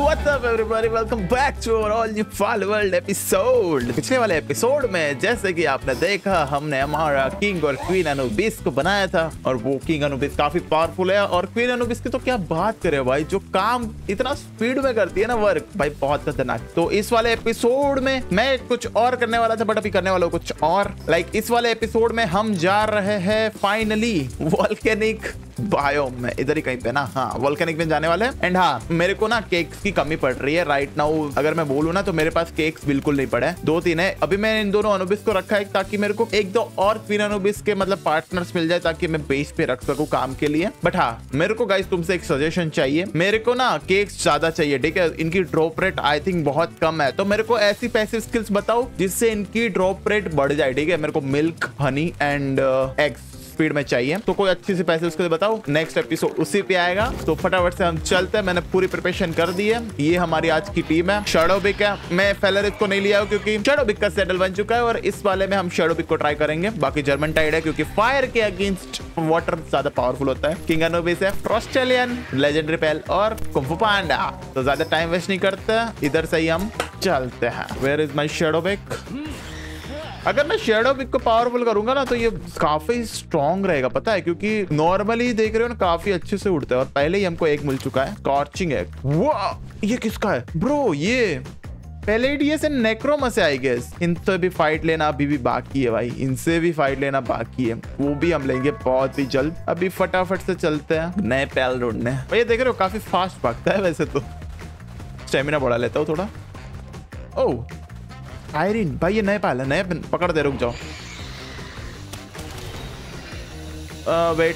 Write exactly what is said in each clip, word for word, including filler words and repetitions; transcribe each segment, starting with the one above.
What's up everybody? Welcome back to our all new Fall World episode। पिछले वाले episode में जैसे कि आपने देखा, हमने हमारा किंग और क्वीन अनुबिस को बनाया था और वो किंग अनुबिस काफी पावरफुल है और क्वीन अनुबिस की तो क्या बात करें भाई, जो काम इतना स्पीड में करती है ना वर्क भाई, बहुत खतरनाक। तो इस वाले एपिसोड में मैं कुछ और करने वाला था बट अभी करने वाला हूँ कुछ और। लाइक इस वाले एपिसोड में हम जा रहे हैं फाइनली वोल्केनिक बायोम में, इधर ही कहीं पे ना, हाँ वोल्केनिक में जाने वाले हैं। एंड हाँ, मेरे को ना केक्स की कमी पड़ रही है राइट नाउ। अगर मैं बोलूँ ना तो मेरे पास केक्स बिल्कुल नहीं पड़े, दो तीन है। अभी मैं इन दोनों अनुबिस को रखा है ताकि मेरे को एक दो और क्वीन अनुबिस के मतलब पार्टनर्स मिल जाए ताकि मैं बेस पे रख सकूं काम के लिए। बट हाँ, मेरे को गाइस तुमसे एक सजेशन चाहिए, मेरे को ना केक्स ज्यादा चाहिए, ठीक है। इनकी ड्रॉप रेट आई थिंक बहुत कम है, तो मेरे को ऐसी पैसिव स्किल्स बताओ जिससे इनकी ड्रॉप रेट बढ़ जाए, ठीक है। मेरे को milk, honey and eggs speed में चाहिए, तो कोई अच्छी सी पैसे उसके लिए बताओ। नेक्स्ट एपिसोड उसी पे आएगा, तो फटाफट से हम चलते हैं। मैंने पूरी प्रिपरेशन कर दी है। ये हमारी आज की टीम है। शैडोबिक है, मैं फेलरिस को नहीं लिया हूं क्योंकि शैडोबिक का सेटल बन चुका है और इस वाले में हम शैडोबिक को ट्राई करेंगे। बाकी जर्मन टाइड है क्योंकि फायर के अगेंस्ट वाटर ज्यादा पावरफुल होता है। किंग अनुबिस है, फ्रॉस्टेलियन, लेजेंडरी पेल और कुंफू पांडा। तो ज्यादा टाइम वेस्ट नहीं करते, इधर से ही हम चलते हैं। Where is my Shadowbeak? अगर मैं शैडोबिक को पावरफुल करूंगा ना तो ये काफी स्ट्रॉन्ग रहेगा, पता है, क्योंकि नॉर्मली देख रहे हो ना काफी अच्छे से उड़ता है और पहले ही हमको एक मिल चुका है, स्कॉर्चिंग एग। वाह, ये किसका है ब्रो? ये पैलेडियस एंड नेक्रोमस है आई गेस। इनसे भी फाइट लेना अभी भी बाकी है भाई, इनसे भी फाइट लेना बाकी है, वो भी हम लेंगे बहुत ही जल्द। अभी फटाफट से चलते हैं नए पैल ढूंढने। भाई देख रहे हो काफी फास्ट भागता है वैसे तो। स्टेमिना बढ़ा लेता हूँ थोड़ा। ओह आयरिन भाई, ये नए पाल है, नए पकड़ दे, रुक जाओ। वेट,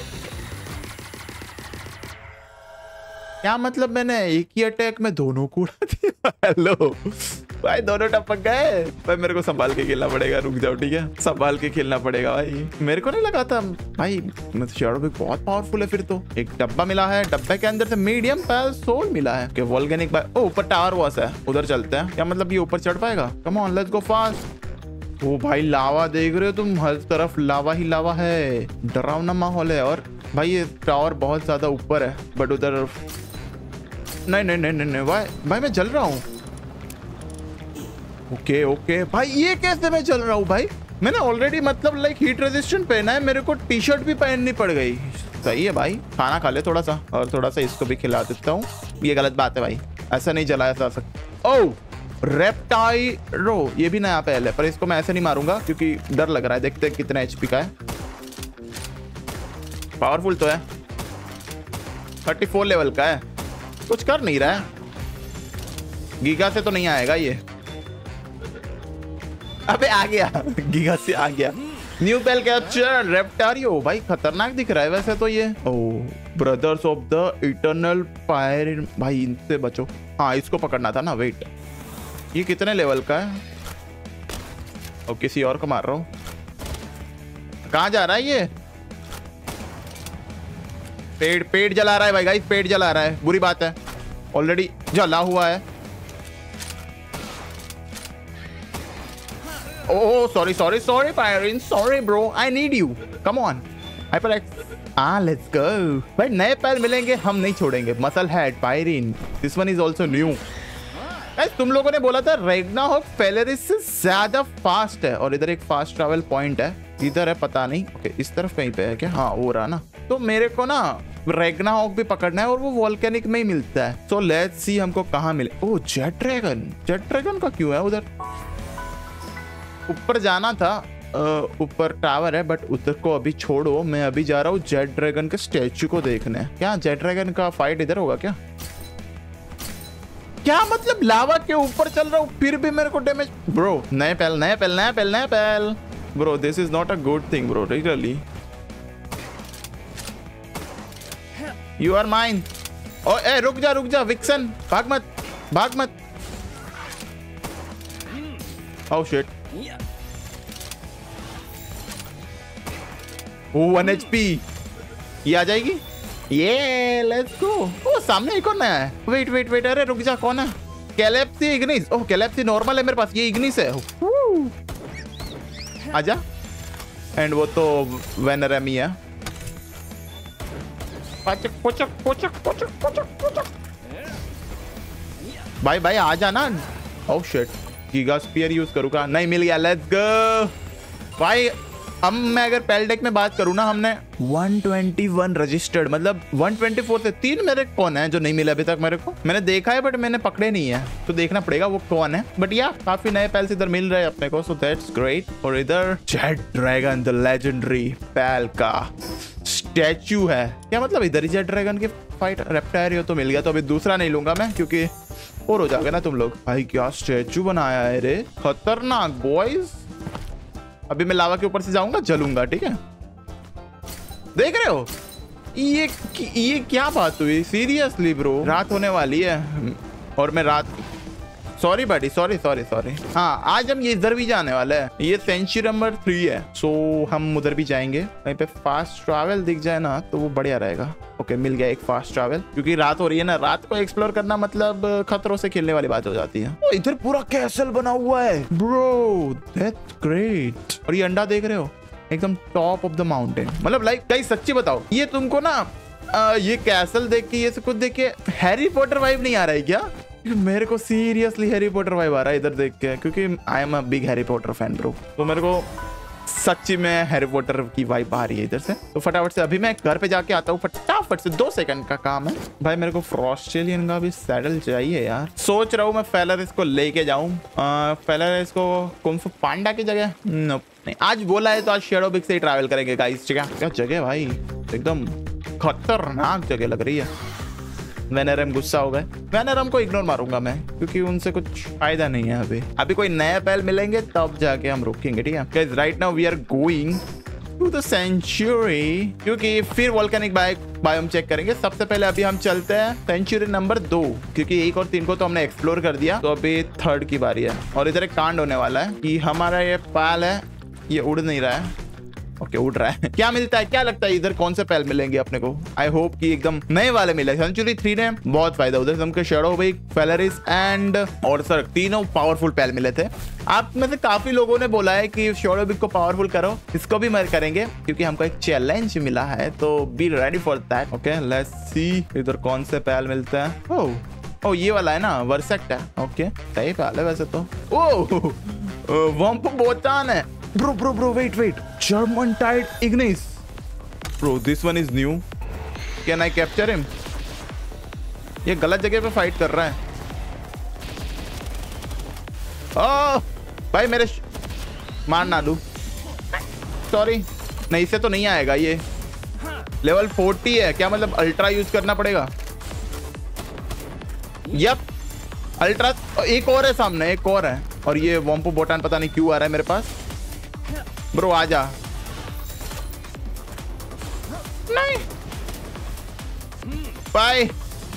क्या मतलब मैंने एक ही अटैक में दोनों को उड़ा दिया? हेलो भाई, दोनों टपक गए भाई। मेरे को संभाल के खेलना पड़ेगा, रुक जाओ, ठीक है, संभाल के खेलना पड़ेगा भाई। मेरे को नहीं लगा था भाई, शैडोबिक बहुत पावरफुल है। फिर तो एक डब्बा मिला है, डब्बे के अंदर से मीडियम पैल सोल मिला है कि वोल्केनिक बाय। ओ ऊपर टावर वॉस है, उधर चलते हैं। क्या मतलब ये ऊपर चढ़ पाएगा? Come on let's go fast. ओ भाई लावा देख रहे हो तुम, हर तरफ लावा ही लावा है, डरावना माहौल है। और भाई ये टावर बहुत ज्यादा ऊपर है बट उधर नहीं नहीं नहीं नहीं भाई, भाई मैं जल रहा हूँ। ओके ओके भाई, ये कैसे मैं जल रहा हूँ भाई? मैंने ऑलरेडी मतलब लाइक हीट रेजिस्टेंट पहना है, मेरे को टी शर्ट भी पहननी पड़ गई। सही है भाई, खाना खा ले थोड़ा सा और थोड़ा सा इसको भी खिला देता हूँ। ये गलत बात है भाई, ऐसा नहीं जलाया जा सकता। ओह रेप्टाइरो, ये भी नया पहले, पर इसको मैं ऐसे नहीं मारूंगा क्योंकि डर लग रहा है। देखते हैं कितना एचपी का है। पावरफुल तो है, थर्टी फोर लेवल का है, कुछ कर नहीं रहा है। गीगा से तो नहीं आएगा ये। अबे आ गया, गीगा से आ गया। न्यू पेल कैप्चर रेप्टारियो, भाई खतरनाक दिख रहा है वैसे तो ये। Oh brothers of the eternal fire, भाई इनसे बचो। हाँ इसको पकड़ना था ना। वेट, ये कितने लेवल का है? और किसी और को मार रहा हूँ। कहाँ जा रहा है ये? पेड़ पेड़ जला रहा है भाई, गाइस पेड़ जला रहा है, बुरी बात है, ऑलरेडी जला हुआ है। Oh sorry sorry sorry Pyrin, sorry bro, I need you, come on hyper X. हाँ लेट्स गो भाई, नए पैर मिलेंगे हम नहीं छोड़ेंगे। Muscle head Pyrin, this one is also new. तुम लोगों ने बोला था रैग्नारोक फेलरिस से ज्यादा फास्ट है और इधर एक फास्ट ट्रैवल पॉइंट है, इधर है पता नहीं। ओके इस तरफ कहीं पे है क्या? हाँ हो रहा ना। तो मेरे को ना रैग्नारोक भी पकड़ना है और वो वोल्केनिक में ही मिलता है। सो लेट्स सी हमको कहाँ मिले। Oh jet dragon, jet dragon का क्यों है उधर? ऊपर जाना था, ऊपर टावर है बट उधर को अभी छोड़ो, मैं अभी जा रहा हूँ जेट ड्रैगन के स्टैचू को देखने। क्या जेट ड्रैगन का फाइट इधर होगा क्या? क्या मतलब लावा के ऊपर चल रहा हूँ फिर भी मेरे को डैमेज? ब्रो नए पैल नए पैल नए पैल नए Pal bro, this is not a good thing bro, really. You are mine. ओ ए रुक जा रुक जा विक्सन, भाग मत भाग मत। ओह शिट, वन एचपी, ये आ जाएगी। ये लेट्स गो। ओ सामने एक और नया है। वेट वेट वेट, अरे रुक जा, कौन है? कैलेप्सी इग्निस। ओह कैलेप्सी नॉर्मल है मेरे पास, ये इग्निस है। आजा। एंड वो तो वेनरेमी है। पचक पचक पचक पचक पचक पचक। भाई भाई आ जाना। Oh shit, giga spear use करूँगा, नहीं मिल गया। लेट्स गो भाई। अब मैं अगर पेल डेक में बात करूँ ना, हमने एक सौ इक्कीस रजिस्टर्ड, मतलब एक सौ चौबीस से तीन मेरे कौन है जो नहीं मिले अभी तक मेरे को। मैंने देखा है बट मैंने पकड़े नहीं है, तो देखना पड़ेगा वो कौन है। बट या काफी नए पेल्स इधर मिल रहे हैं अपने को, सो दैट्स ग्रेट। और इधर jet dragon the legendary Pal का स्टैचू है। क्या मतलब इधर ही जेट ड्रैगन की फाइट रेप्टारियो तो मिल गया, तो अभी दूसरा नहीं लूंगा मैं क्योंकि और हो जाएगा ना तुम लोग। भाई क्या स्टैचू बनाया है रे, खतरनाक बॉयज। अभी मैं लावा के ऊपर से जाऊंगा, जलूंगा, ठीक है। देख रहे हो ये ये क्या बात हुई, सीरियसली ब्रो। रात होने वाली है और मैं रात, sorry buddy, sorry sorry sorry. हाँ, आज हम ये इधर भी जाने वाले हैं, ये सेंचुरी नंबर थ्री है, सो हम उधर भी जाएंगे। कहीं पे फास्ट ट्रैवल दिख जाए ना तो वो बढ़िया रहेगा। ओके, मिल गया एक फास्ट ट्रैवल, क्योंकि रात हो रही है ना, रात को एक्सप्लोर करना मतलब खतरों से खेलने वाली बात हो जाती है। ओ, इधर पूरा कैसल बना हुआ है ब्रो, दैट्स ग्रेट। और ये अंडा देख रहे हो, एकदम टॉप ऑफ द माउंटेन। मतलब लाइक कहीं सच्ची बताओ, ये तुमको ना आ, ये कैसल देख के, ये सब कुछ देख के हैरी पॉटर वाइब नहीं आ रहा है क्या? मेरे को सीरियसली हैरी पॉटर वाइब आ रहा है इधर देख के, क्योंकि I am a big Harry Potter fan bro. तो मेरे को सच्ची में हैरी पॉटर की वाइब आ रही है इधर से। तो फटाफट से अभी मैं घर पे जाके आता हूँ, फटाफट से, दो सेकंड का काम है भाई। मेरे को फ्रॉस्टेलियन का भी सैडल चाहिए यार। सोच रहा हूँ मैं फेलरिस को लेके जाऊँ, फेलरिस को कुंग-फू पांडा की जगह। नो नहीं, आज बोला है तो आज शेडो बिग से ही ट्रैवल करेंगे गाइस। क्या क्या जगह भाई, एकदम खतरनाक जगह लग रही है। वेनेरम गुस्सा हो गए, वेनेरम को इग्नोर मारूंगा मैं क्योंकि उनसे कुछ फायदा नहीं है। अभी अभी कोई नया पेल मिलेंगे तब जाके हम रुकेंगे, ठीक है guys. Right now we are going to the century, क्योंकि फिर वोल्केनिक बायोम चेक करेंगे। सबसे पहले अभी हम चलते हैं सेंचुरी नंबर दो, क्योंकि एक और तीन को तो हमने एक्सप्लोर कर दिया, तो अभी थर्ड की बारी है। और इधर एक कांड होने वाला है कि हमारा ये पेल है, ये उड़ नहीं रहा है। ओके, उड़ रहा है। क्या मिलता है, क्या लगता है इधर कौन से पेल मिलेंगे अपने को? आई होप कि एकदम नए वाले मिले। सेंचुरी थ्री ने बहुत फायदा, उधर हमको शेडो बिग, फेलरिस एंड और सर तीनों पावरफुल पेल मिले थे। आप में से काफी लोगों ने बोला है कि शेडो बिग को पावरफुल करो, इसको भी मर करेंगे क्योंकि हमको एक चैलेंज मिला है, तो be ready for that. Okay, let's see इधर कौन से पेल मिलते हैं। ओह ओ, ये वाला है ना, वर्सेक्ट है। ओके, सही पेल है वैसे तो। ओह, वंप बोटान है। Bro, bro, bro, wait, wait. German-Tide Ignis. Bro, this one is new. Can I capture him? ये गलत जगह पे फाइट कर रहा है। ओह, भाई मेरे मार ना दूं। सॉरी, नहीं इससे तो नहीं आएगा ये। लेवल फोर्टी है, क्या मतलब अल्ट्रा यूज करना पड़ेगा? Yup, ultra. एक और है सामने, एक और है। और ये वॉम्पो बोटान पता नहीं क्यों आ रहा है मेरे पास। ब्रो आजा। नहीं भाई,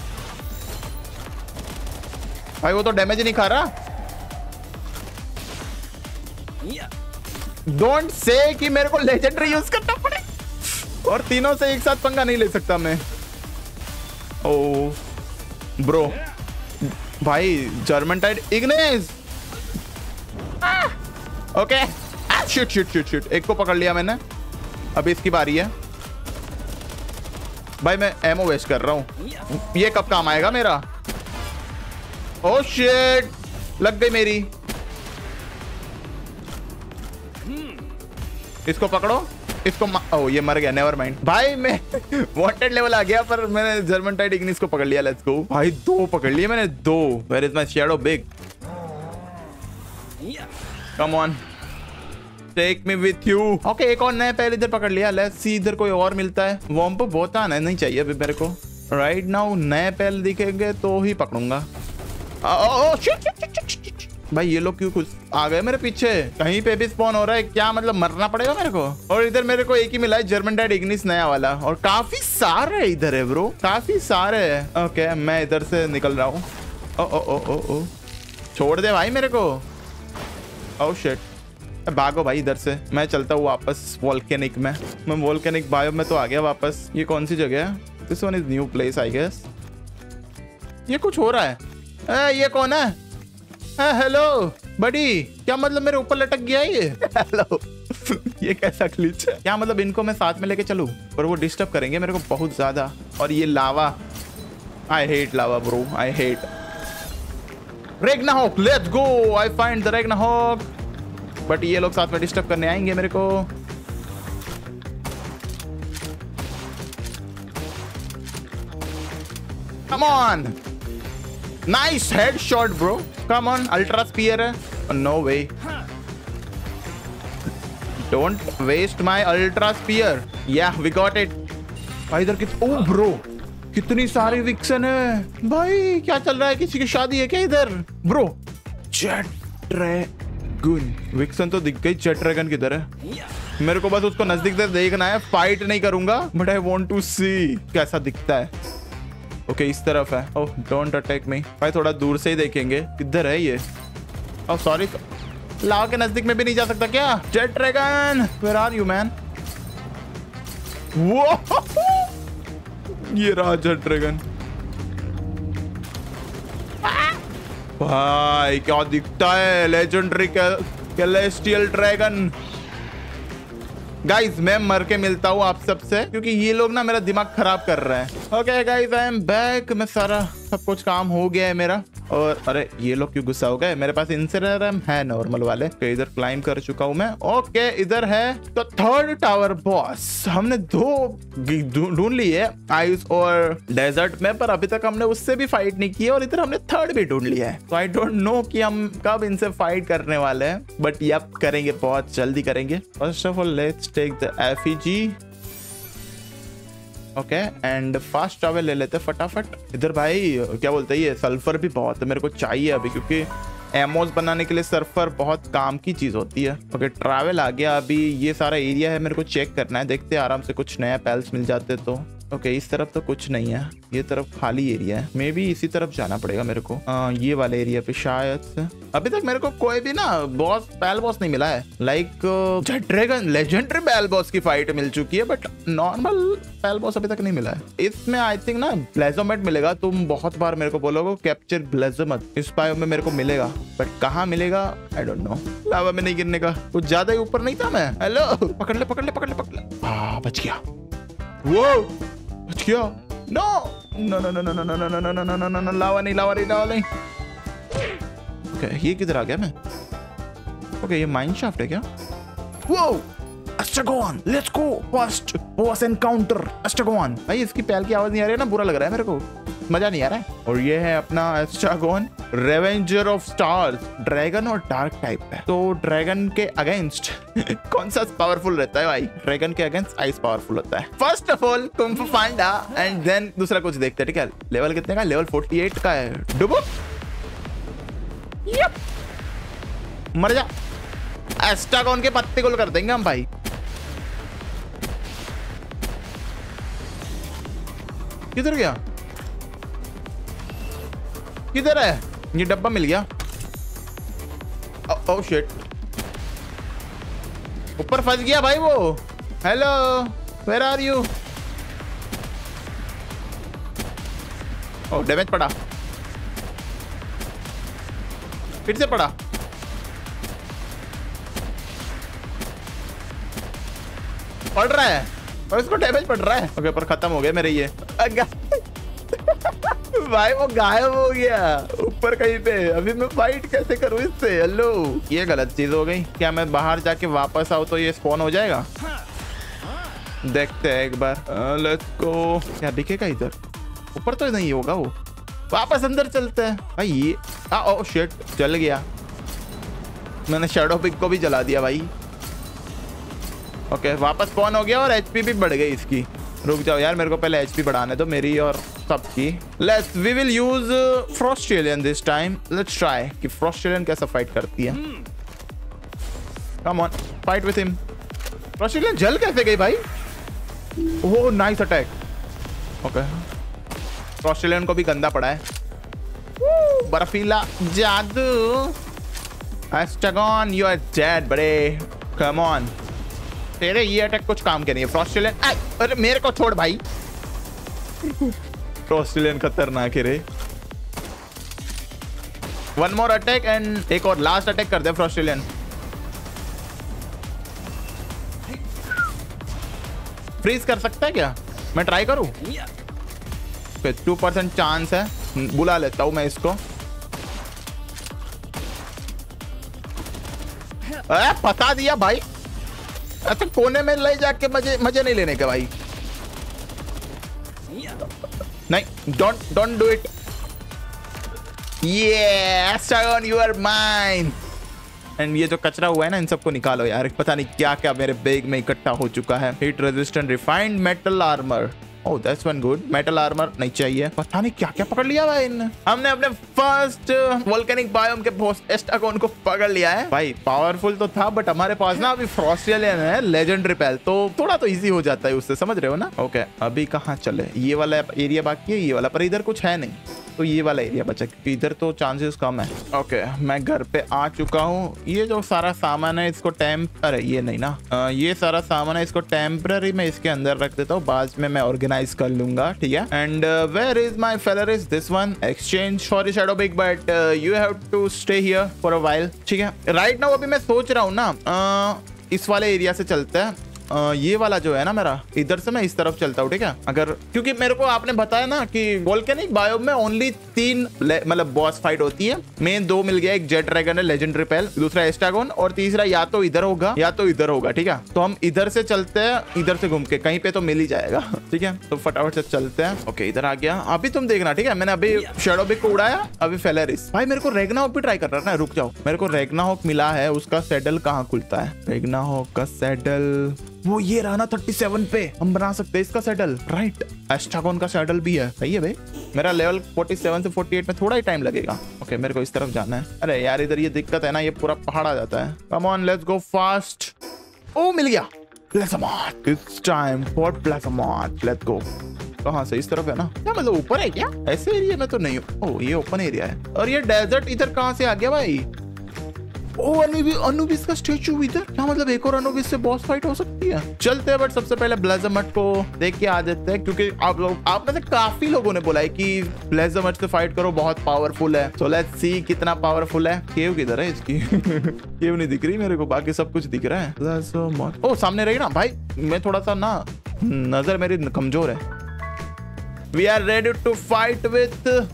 भाई वो तो डैमेज नहीं खा रहा। डोंट से कि मेरे को लेजेंडरी यूज करना पड़े, और तीनों से एक साथ पंगा नहीं ले सकता मैं। ओ ब्रो, भाई Jormuntide Ignis. Okay, shit shit shit shit, एक को पकड़ लिया मैंने। अभी इसकी बारी है। भाई मैं एमो वेस्ट कर रहा हूं, ये कब काम आएगा मेरा? ओह शिट, लग गई मेरी। इसको पकड़ो, इसको। ओह ये मर गया, नेवर माइंड। भाई मैं वांटेड लेवल आ गया, पर मैंने जर्मन-टाइड इग्निस को पकड़ लिया। लेट्स गो भाई, दो पकड़ लिए मैंने, दो। Where is my Shadowbeak? Come on, take me with you. Okay, एक और नया पेल इधर पकड़ लिया। लेट्स सी इधर कोई और मिलता है। वॉम्पो बोटान है, नहीं चाहिए अभी मेरे को। राइट नाउ नए पेल दिखेंगे तो ही पकड़ूंगा। ओह शिट शिट शिट, भाई ये लोग क्यों कुछ आ गए मेरे पीछे? कहीं पे भी स्पॉन हो रहा है क्या? मतलब मरना पड़ेगा मेरे को। और इधर मेरे को एक ही मिला है, जर्मन-टाइड इग्निस नया वाला, और काफी सारे इधर है ब्रो, काफी सारे है। ओके, मैं इधर से निकल रहा हूँ। ओ ओ ओ ओ ओ, छोड़ दे भाई मेरे को। ओह शिट, भागो भाई इधर से। मैं चलता हूँ वापस वोल्केनिक में। मैं वोल्केनिक बायो में तो आ गया वापस। ये कौन सी जगह है? This one is new place I guess. ये कुछ हो रहा है। ए, ये कौन है? ए, हेलो बडी, क्या मतलब मेरे ऊपर लटक गया ये? हेलो ये कैसा ग्लिच है? क्या मतलब इनको मैं साथ में लेके चलूं? पर वो डिस्टर्ब करेंगे मेरे को बहुत ज्यादा। और ये lava, I hate lava bro, I hate. Ragnahawk, let's go. I find the Ragnahawk. But ये लोग साथ में डिस्टर्ब करने आएंगे मेरे को। Come on, nice headshot bro. Come on, ultra spear है। No way, don't waste my ultra spear. Yeah we got it. भाई इधर कित ओ ब्रो, कितनी सारी विक्सन है भाई। क्या चल रहा है, किसी की शादी है क्या इधर ब्रो? जेट ड्रैगन, विक्सन तो दिख गई। जेट ड्रैगन किधर है? मेरे को बस उसको नजदीक से देखना है, फाइट नहीं करूंगा, but I want to see कैसा दिखता है। ओके okay, इस तरफ है। ओह डोंट अटैक मी भाई, थोड़ा दूर से ही देखेंगे। किधर है ये? ओह सॉरी, लाव के नजदीक में भी नहीं जा सकता क्या? Jet dragon, where are you man? वो ये रहा जेट ड्रैगन। भाई क्या दिखता है, लेजेंडरी कैलेस्टियल ड्रैगन। गाइज मैं मर के मिलता हूँ आप सबसे, क्योंकि ये लोग ना मेरा दिमाग खराब कर रहे हैं। Okay guys I am back. मैं सारा सब कुछ काम हो गया है मेरा। और अरे ये लोग क्यों गुस्सा हो गए? मेरे पास इंसिनरेटर है नॉर्मल वाले। तो इधर क्लाइंब कर चुका हूँ मैं। ओके इधर है तो थर्ड टावर बॉस। हमने दो ढूंढ ली है, आइस और डेजर्ट में, पर अभी तक हमने उससे भी फाइट नहीं की है। और इधर हमने थर्ड भी ढूंढ लिया है। तो आई डोंट नो कि हम कब इनसे फाइट करने वाले हैं, बट यप करेंगे, बहुत जल्दी करेंगे। First of all let's take the F E G. Okay and fast travel ले लेते फटाफट। इधर भाई क्या बोलते हैं, ये सल्फर भी बहुत मेरे को चाहिए अभी, क्योंकि एमोस बनाने के लिए सल्फर बहुत काम की चीज होती है। ओके ट्रैवल आ गया। अभी ये सारा एरिया है, मेरे को चेक करना है। देखते हैं आराम से कुछ नया पैल्स मिल जाते तो। ओके इस तरफ तो कुछ नहीं है, ये तरफ खाली एरिया है। मे बी इसी तरफ जाना पड़ेगा मेरे को। आ, ये वाले एरिया पे शायद से। अभी तक मेरे को कोई भी ना बॉस पैल बॉस नहीं मिला है। Like jet dragon legendary Pal boss की फाइट मिल चुकी है, बट नॉर्मल पैल बॉस अभी तक नहीं मिला है। इसमें आई थिंक ना ब्लेजोमेट मिलेगा। तुम बहुत बार मेरे को बोलोगे कैप्चर ब्लेजोमेट, इस बायो में मेरे को मिलेगा, बट कहाँ मिलेगा आई डोंट नो। लावा में नहीं गिरने का, कुछ ज्यादा ही ऊपर नहीं था मैं। हेलो पकड़ ले पकड़ ले पकड़ ले पकड़ ले। हाँ बच गया। वो बच गया। No no no no no no no no no no no no no lava नहीं लावा नहीं लावा नहीं। ओके ये किधर आ गया मैं? ओके ये माइन शाफ्ट है क्या? वो Astragon, let's go first boss encounter Astragon. भाई इसकी पैल की आवाज नहीं आ रही है ना, बुरा लग रहा है मेरे को, मजा नहीं आ रहा है। और ये है अपना Astegon, revenger of stars. Dragon और डार्क टाइप है, तो ड्रैगन के अगेंस्ट कौन सा पावरफुल रहता है भाई? ड्रैगन के अगेंस्ट आइस पावरफुल होता है। फर्स्ट ऑफ ऑल कुंग फू पांडा एंड देन दूसरा कुछ देखते हैं। ठीक है लेवल कितने का? लेवल अड़तालीस का है। डुबो यप मर जा। अस्ट्रागोन के पत्ते गोल कर देंगे हम भाई। किधर गया? किधर है? ये डब्बा मिल गया। ओह शिट, ऊपर फंस गया भाई वो। Hello where are you? Oh damage पड़ा, फिर से पड़ा। पड़ रहा है और इसको डैमेज पड़ रहा है। ओके पर खत्म हो गया मेरे ये। भाई वो गायब हो गया ऊपर कहीं पे। अभी मैं फाइट कैसे करूं इससे? हेलो ये गलत चीज हो गई। क्या मैं बाहर जाके वापस आऊं तो ये स्पॉन हो जाएगा? देखते हैं एक बार। Let's go. क्या दिखेगा इधर? ऊपर तो नहीं होगा वो। वापस अंदर चलते हैं भाई। ये ओह शिट जल गया। मैंने शैडो पिक को भी जला दिया भाई। ओके वापस स्पॉन हो गया और एचपी भी बढ़ गई इसकी। रुक जाओ यार, मेरे को पहले एचपी बढ़ाने दो मेरी और सबकी। Let's we will use Frostallion this time. Let's try कि फ्रॉस्ट एलियन कैसा फाइट करती है। Come on fight with him. Frostallion जल कैसे गई भाई? Oh nice attack. Okay Frostallion को भी गंदा पड़ा है। बर्फीला जादू। अस्ट्रागोन यू आर डेड बड़े। कम ऑन तेरे ये अटैक कुछ काम के नहीं है। फ्रॉस्ट एलियन अरे मेरे को छोड़ भाई। फ्रॉस्ट एलियन खतरनाक है रे। वन मोर अटैक एंड एक और लास्ट अटैक कर दे फ्रॉस्ट एलियन। फ्रीज कर सकता है क्या? मैं ट्राई करूं? टू परसेंट चांस है। बुला लेता हूं मैं इसको। आ, पता दिया भाई। अच्छा कोने में ले जाके मजे मजे नहीं लेने के भाई। नहीं, डोंट डोंट डू इट। ये Astegon you are mine. And ये जो कचरा हुआ है ना, इन सबको निकालो यार। पता नहीं क्या क्या मेरे बैग में इकट्ठा हो चुका है। Heat resistant refined metal armour. Oh that's one good. Metal armour नहीं चाहिए। पता नहीं क्या क्या पकड़ लिया भाई इनने। हमने अपने फर्स्ट वोल्केनिक बायोम के एस्ट्रागन को पकड़ लिया है भाई। पावरफुल तो था बट हमारे पास ना अभी फ्रॉस्टियन है लेजेंडरी पैल, तो थोड़ा तो इजी हो जाता है उससे, समझ रहे हो ना। ओके अभी कहाँ चले? ये वाला एरिया बाकी है, ये वाला, पर इधर कुछ है नहीं, तो ये वाला एरिया बचा क्योंकि इधर तो चांसेस कम है। ओके मैं घर पे आ चुका हूँ। ये जो सारा सामान है इसको टेम्प अरे ये नहीं ना, आ, ये सारा सामान है इसको टेम्पररी में इसके अंदर रख देता हूँ, बाद में मैं ऑर्गेनाइज कर लूंगा, ठीक है। And where is my Faleris is this one. Exchange for Shadowbeak but you have to stay here for a while, ठीक है। राइट नाउ अभी मैं सोच रहा हूँ ना आ, इस वाले एरिया से चलते हैं। Uh, ये वाला जो है ना मेरा, इधर से मैं इस तरफ चलता हूँ, ठीक है। अगर क्योंकि मेरे को आपने बताया ना कि वोल्केनिक बायोम में ओनली तीन मतलब बॉस फाइट होती है। मेन दो मिल गया, एक जेट ड्रैगन है लेजेंडरी पेल, दूसरा एस्ट्रागन, और तीसरा या तो इधर होगा या तो इधर होगा, ठीक है। तो हम इधर से चलते हैं, इधर से घूम के कहीं पे तो मिल ही जाएगा, ठीक है। तो फटाफट से चलते हैं। ओके इधर आ गया। अभी तुम देखना, ठीक है। मैंने अभी शैडो बिग को उड़ाया, अभी फेलेरिस। भाई मेरे को रेग्नाहॉक भी ट्राई कर रहा है ना, रुक जाओ। मेरे को रेग्नाहॉक मिला है, उसका सैडल कहाँ खुलता है? रेग्नाहॉक का सैडल वो ये रहा ना सैंतीस पे। हम बना सकते हैं इसका सैडल, राइट। एस्ट्रागन का सैडल भी है, सही है भाई। मेरा लेवल सैंतालीस से अड़तालीस में थोड़ा ही टाइम लगेगा। ओके मेरे को इस तरफ जाना है। अरे यार इधर ये दिक्कत है ना, ये पूरा पहाड़ आ जाता है। Come on let's go fast. Oh मिल गया Plasmoth. It's time for Plasmoth, let's go. कहाँ से? इस तरफ है ना? क्या मतलब ऊपर है क्या? ऐसे एरिया में तो नहीं हूँ। ओ ये ओपन एरिया है। और ये डेजर्ट इधर कहाँ से आ गया भाई? ओ अनुबि, अनुबिस का स्टेचू इधर। क्या मतलब एक और अनुबिस से बॉस फाइट हो सकती है? चलते हैं, बट सबसे पहले ब्लाज़्मोथ को देख के आ जाते हैं, क्योंकि आप लोग आप में से काफी लोगों ने बोला है कि ब्लाज़्मोथ से फाइट करो, बहुत पावरफुल है। सो लेट्स सी कितना पावरफुल है। केव किधर है इसकी? केव नहीं दिख रही मेरे को, बाकी सब कुछ दिख रहा है। ब्लाज़्मोथ ओ सामने रही ना भाई। मैं थोड़ा सा ना नजर मेरी कमजोर है। We are ready to fight with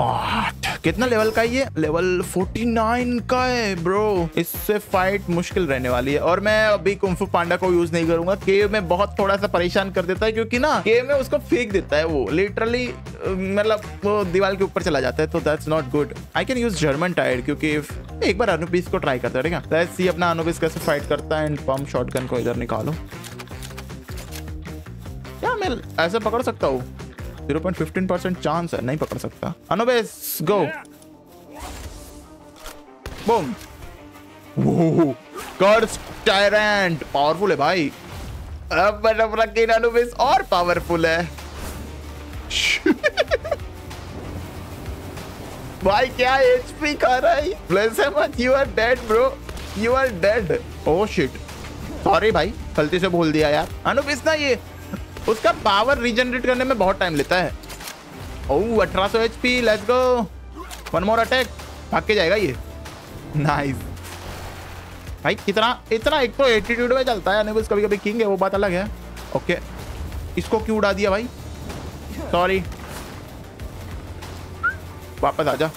कितना लेवल का ये? लेवल उनचास का है ब्रो। इससे फाइट मुश्किल रहने वाली है। और मैं अभी कुंफू पांडा को यूज नहीं करूंगा। केव में बहुत थोड़ा सा परेशान कर देता है, क्योंकि ना केव में उसको फेंक देता है वो लिटरली, मतलब वो दीवार के ऊपर चला जाता है, तो that's not good. I can use Jormuntide, क्योंकि एक बार अनुबिस को ट्राई करता है, ठीक है। लेट्स सी अपना अनुबिस कैसे फाइट करता है। एंड पंप शॉटगन को इधर निकालो। क्या मैं ऐसे पकड़ सकता हूँ? Zero point one five percent chance है, नहीं पकड़ सकता। Anubis go. Boom. Curse tyrant powerful है भाई। अब अपना किन अनुबिस और पावरफुल है। भाई क्या एचपी खा रहा है? Plasmoth you are dead bro, you are dead. Oh shit, sorry भाई, गलती से बोल दिया यार। अनुबिस ना ये उसका पावर रीजनरेट करने में बहुत टाइम लेता है। ओह अठारह सौ HP, let's go. One more attack, भाग के जाएगा ये। नाइस भाई। कितना इतना एक तो एटीट्यूड में चलता है अनुबिस, कभी कभी किंग है, वो बात अलग है। ओके इसको क्यों उड़ा दिया भाई? सॉरी, वापस आजा।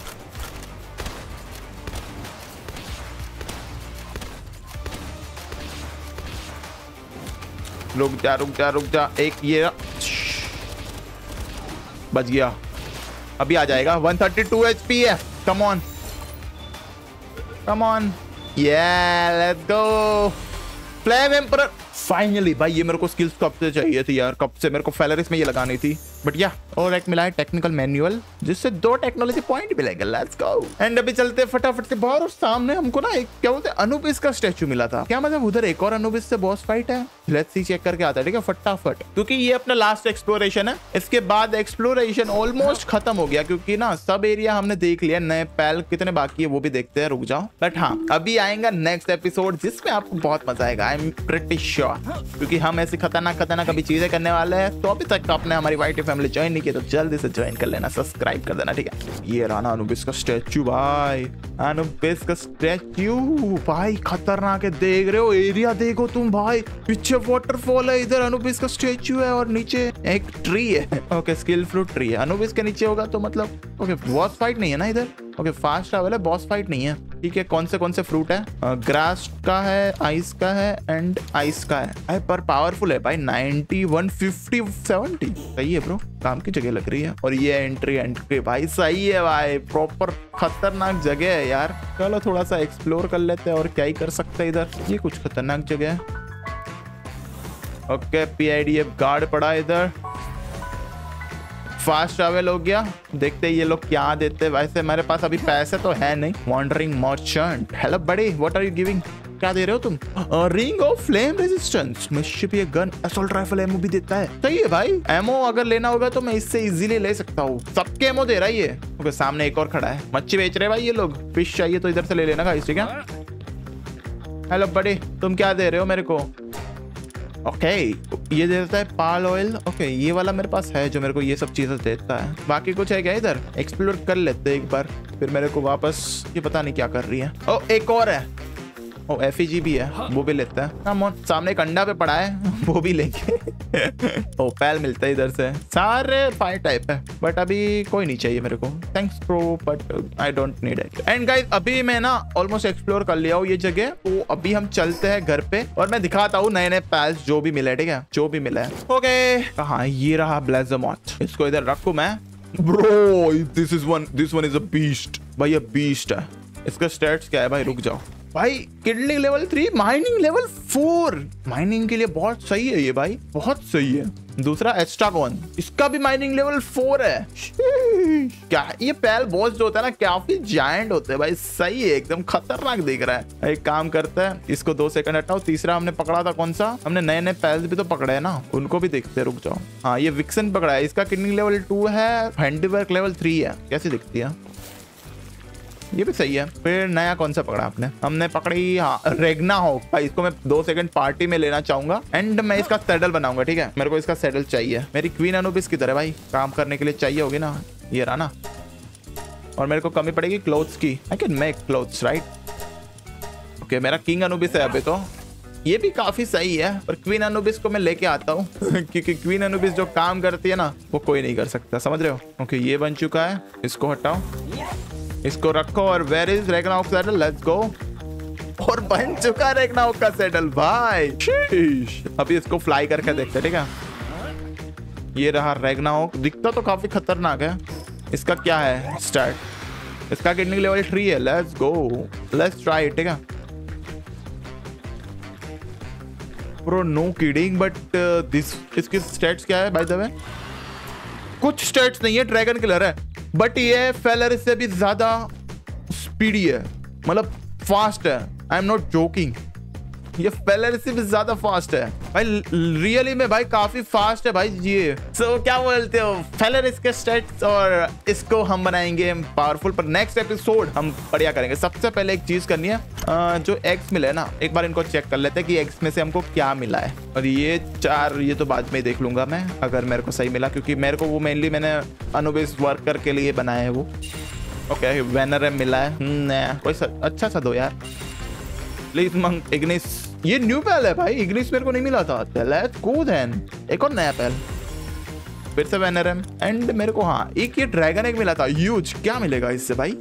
रुक जा रुक जा रुक जा। एक ये बच गया, अभी आ जाएगा। एक सौ बत्तीस एचपी है। Come on come on, yeah let's go flame emperor. Finally भाई ये मेरे को स्किल्स कब से चाहिए थी यार, कब से मेरे को फेलेरिस में ये लगानी थी। बट या और एक मिला है टेक्निकल मैनुअल, जिससे दो टेक्नोलॉजी पॉइंट मिलेंगे। Let's go. एंड अभी चलते फटाफट से बाहर। और सामने हमको ना एक क्या बोलते हैं अनुबिस का स्टैचू मिला था। क्या मतलब उधर एक और अनुबिस से बॉस फाइट है? लेट्स सी, चेक करके आता है, ठीक है फटाफट, क्योंकि ये अपना लास्ट एक्सप्लोरेशन है। इसके बाद एक्सप्लोरेशन ऑलमोस्ट खत्म हो गया, क्योंकि ना सब एरिया हमने देख लिया। नए पैल कितने बाकी है वो भी देखते हैं, रुक जाओ। बट हाँ अभी आएगा नेक्स्ट एपिसोड, जिसमें आपको बहुत मजा आएगा, आई एम प्रीटी श्योर, क्योंकि हम ऐसी खतरनाक खतरनाक अभी चीजें करने वाले हैं। तो अभी तक आपने हमारी वाईटी फैमिली ज्वाइन नहीं की तो जल्दी से ज्वाइन कर लेना, सब्सक्राइब कर देना, ठीक है। ये रहा अनुबिस का स्टैचू भाई, अनुबिस का स्टैचू भाई खतरनाक है। देख रहे हो एरिया, देखो तुम भाई, पीछे वाटरफॉल है, इधर अनुबिस का स्टैचू है और नीचे एक ट्री है। ओके स्किल फ्रूट ट्री है, अनुबिस के नीचे होगा तो मतलब ओके बॉस फाइट नहीं है ना इधर। ओके फास्ट ट्रैवल है, बॉस फाइट नहीं है। ठीक है, कौन से कौन से फ्रूट है? ग्रास का है, आइस का है एंड आइस का है। अरे पर पावरफुल है भाई, नाइंटी, वन फिफ्टी, सेवेंटी। सही है ब्रो, काम की जगह लग रही है। और ये एंट्री एंट्री भाई सही है भाई, प्रॉपर खतरनाक जगह है यार। चलो थोड़ा सा एक्सप्लोर कर लेते हैं, और क्या ही कर सकते हैं इधर। ये कुछ खतरनाक जगह है। ओके, पीआईडीएफ गार्ड पड़ा इधर। फास्ट ट्रैवल हो गया। देखते हैं ये लोग क्या देते हैं। वैसे मेरे पास अभी पैसे तो है नहीं। Wandering merchant, hello buddy, what are you giving? क्या दे रहे हो तुम? रिंग ऑफ फ्लेम रेजिस्टेंस, मिस्शिप, ये गन, असॉल्ट राइफल एमो भी देता है। सही है भाई, एमो अगर लेना होगा तो मैं इससे इजीली ले सकता हूँ। सबके एमो दे रहा है ये। ओके, सामने एक और खड़ा है। मच्छी बेच रहे हैं भाई ये लोग। फिश चाहिए तो इधर से ले लेना गाइस, ठीक है? हेलो बड़ी, तुम क्या दे रहे हो मेरे को? ओके okay, ये देता है पाल ऑयल। ओके, ये वाला मेरे पास है जो मेरे को ये सब चीजें देता है। बाकी कुछ है क्या इधर? एक्सप्लोर कर लेते हैं एक बार, फिर मेरे को वापस ये पता नहीं क्या कर रही है। ओ एक और है। ओ एफईजी भी है, वो भी लेता है। कम ऑन, सामने एक अंडा पे पड़ा है, वो भी लेंगे। ओ पैल मिलता है इधर से। सारे फायर टाइप है, बट अभी कोई नहीं चाहिए मेरे को। Thanks bro, but I don't need it. And guys, अभी मैं ना ऑलमोस्ट एक्सप्लोर कर लिया हूँ ये जगह। तो अभी हम चलते हैं घर पे, और मैं दिखाता हूँ नए नए पैल्स जो भी मिले, ठीक है? जो भी मिला है। ओके, कहाँ ये रहा ब्लेज़मॉथ। इसको इधर रखूं मैं। Bro this is one this one is a beast भाई, ये बीस्ट है। इसका स्टैट्स क्या है भाई? रुक जाओ भाई। Kindling level three, mining level four. Mining के लिए बहुत सही है ये भाई, बहुत सही है। दूसरा एस्ट्रागॉन, इसका भी माइनिंग लेवल फोर है। क्या ये पैल बॉस जो होता है ना, काफी जायंट होते हैं भाई। सही है, एकदम खतरनाक दिख रहा है। एक काम करते हैं, इसको दो सेकंड हटाओ। तीसरा हमने पकड़ा था कौन सा? हमने नए नए पैल्स भी तो पकड़े हैं ना, उनको भी देखते हैं। रुक जाओ। हाँ, ये विक्सन पकड़ा है। इसका किडलिंग लेवल टू है, हैंडीवर्क लेवल थ्री है। कैसी दिखती है? ये भी सही है। फिर नया कौन सा पकड़ा आपने? हमने पकड़ी, हाँ, रेगना हॉक भाई। इसको मैं दो सेकंड पार्टी में लेना चाहूंगा, एंड मैं इसका सैडल बनाऊंगा, ठीक है? मेरे को इसका सैडल चाहिए। मेरी क्वीन अनुबिस किधर है भाई? काम करने के लिए चाहिए होगी ना, ये रहा ना। और मेरे को कमी पड़ेगी क्लोथ्स की। I can make clothes, right? Okay, मेरा किंग अनुबिस है अभी तो। ये भी काफी सही है, पर क्वीन अनुबिस को मैं लेके आता हूँ। क्योंकि क्वीन अनुबिस जो काम करती है ना, वो कोई नहीं कर सकता, समझ रहे हो? ओके, ये बन चुका है, इसको हटाओ, इसको रखो। और where is Ragnarok saddle? Let's go. और बन चुका रैग्नारोक का सैडल भाई। अभी इसको फ्लाई करके देखते हैं, ठीक है? ये रहा रैग्नारोक। दिखता तो काफी खतरनाक है। इसका क्या है स्टार्ट? इसका किडनिंग लेवल थ्री है। Let's go, let's try it, ठीक है? Bro no kidding, but this इसके स्टैट्स क्या है बाय द वे? कुछ स्टैट्स नहीं है, ड्रैगन किलर है, बट ये फेलर से भी ज्यादा स्पीडी है, मतलब फास्ट है। आई एम नॉट जोकिंग, ये फेलर से भी ज्यादा फास्ट है भाई। रियली में भाई काफी फास्ट है भाई ये। सो so, क्या बोलते हो? फेलर इसके स्टेट्स, और इसको हम बनाएंगे पावरफुल। पर नेक्स्ट एपिसोड हम बढ़िया करेंगे। सबसे पहले एक चीज करनी है, आ, जो एग्स मिले ना, एक बार इनको चेक कर लेते हैं कि एग्स में से हमको क्या मिला है। और ये चार, ये तो बाद में देख लूंगा मैं, अगर मेरे को सही मिला, क्योंकि मेरे को वो मेनली मैंने अनुबिस वर्कर के लिए बनाया है वो। ओके, वेनरम मिला है। न, कोई सा, अच्छा सा दो यार प्लीज। मंग इग्निस, ये न्यू पैल है भाई। इग्निस मेरे को नहीं मिला था। Let's go then. एक और नया पैल, फिर से वेनरम, एंड मेरे को हाँ एक ये ड्रैगन एक मिला था ह्यूज। क्या मिलेगा इससे भाई?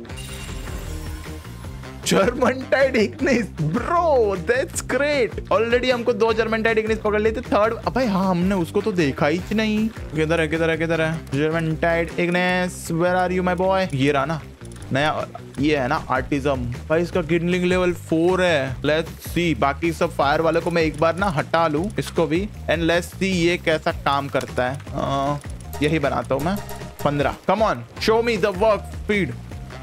Jormuntide Ignis bro, that's great. Already हमको दो जर्मनटाइड इग्निस पकड़ लिए थे। थर्ड भाई, हाँ हमने उसको तो देखा ही नहीं। किधर है किधर है किधर है Jormuntide Ignis? Where are you my boy? ये रहा ना नया, ये है ना आर्टिज्म भाई। इसका किडलिंग लेवल फोर है। लेट्स सी, बाकी सब फायर वाले को मैं एक बार ना हटा लूं, इसको भी, एंड लेट्स सी ये कैसा काम करता है। आ, यही बनाता हूं मैं। पंद्रह, come on, show me the work speed.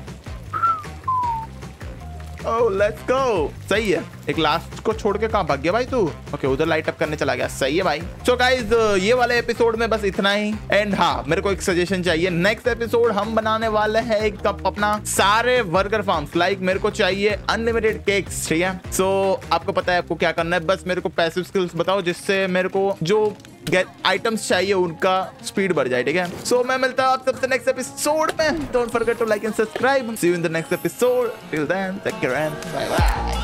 Oh let's go. सही है। एक लास्ट को छोड़ के कहां भाग गया भाई तू? ओके, उधर लाइट अप करने चला गया। सही है भाई। सो गाइज, ये वाले एपिसोड में बस इतना ही। एंड हाँ, मेरे को एक सजेशन चाहिए। नेक्स्ट एपिसोड हम बनाने वाले हैं एक कप अपना सारे वर्कर फार्म्स। लाइक मेरे को चाहिए अनलिमिटेड केक्स, ठीक है? सो आपको पता है आपको क्या करना है, बस मेरे को पैसिव स्किल्स बताओ, जिससे मेरे को जो आइटम्स चाहिए उनका स्पीड बढ़ जाए, ठीक है? सो मैं मिलता हूं आप सबसे नेक्स्ट एपिसोड में। Don't forget to like and subscribe. See you in the next episode. Till then, take care and bye bye.